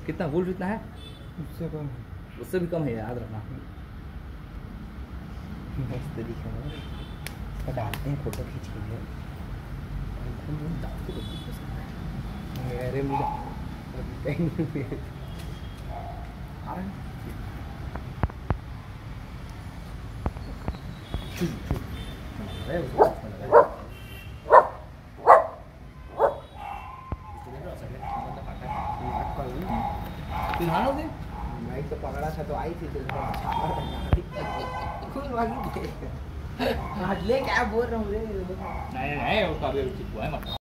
कितना वुल्फ इतना है? उससे कम है। उससे भी कम है, याद रखना। बस तरीका है, इसका डालते हैं फोटो खींच के लिए। अरे मुझे माइक तो पकड़ा था तो आई थी तो ले क्या बोल रहा हूँ रे। नहीं वो काफी हुआ है।